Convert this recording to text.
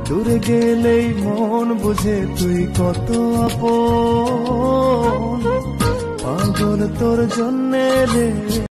দূরে গেলেই মন বুঝে তুই কত আপন, পাগল তোর জন্যে রে।